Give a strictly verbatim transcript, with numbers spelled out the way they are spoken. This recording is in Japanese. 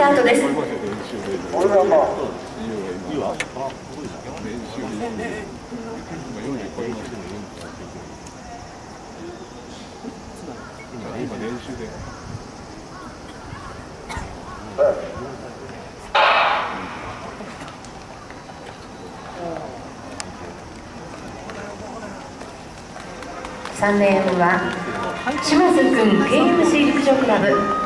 タートです。さんレーンは島津君 ケーエムシー 陸上クラブ。